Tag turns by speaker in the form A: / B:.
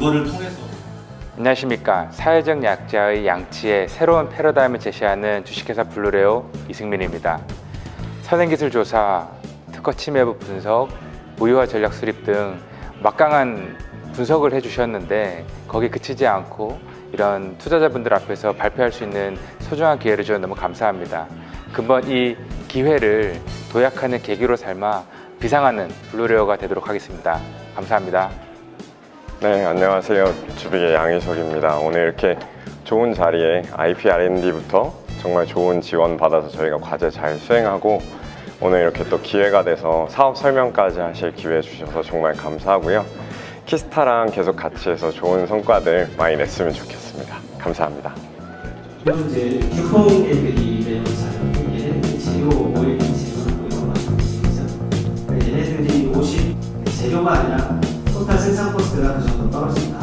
A: 이거를 통해서.
B: 안녕하십니까. 사회적 약자의 양치에 새로운 패러다임을 제시하는 주식회사 블루레오 이승민입니다. 선행기술 조사, 특허 침해부 분석, 무효화 전략 수립 등 막강한 분석을 해주셨는데 거기 그치지 않고 이런 투자자분들 앞에서 발표할 수 있는 소중한 기회를 주셔서 너무 감사합니다. 금번 이 기회를 도약하는 계기로 삼아 비상하는 블루레오가 되도록 하겠습니다. 감사합니다.
C: 네, 안녕하세요. 주빅의 양희석입니다. 오늘 이렇게 좋은 자리에 IP R&D부터 정말 좋은 지원 받아서 저희가 과제 잘 수행하고 오늘 이렇게 또 기회가 돼서 사업 설명까지 하실 기회 주셔서 정말 감사하고요. 키스타랑 계속 같이 해서 좋은 성과들 많이 냈으면 좋겠습니다. 감사합니다.
D: 그리고 이제 규포인들이 매우 작은 얘네들이 재료 오일 재료하고 이런 거 있죠. 얘네들이 50 재료가 아니라 토탈 생산 코스트가 그 정도 떨어진다.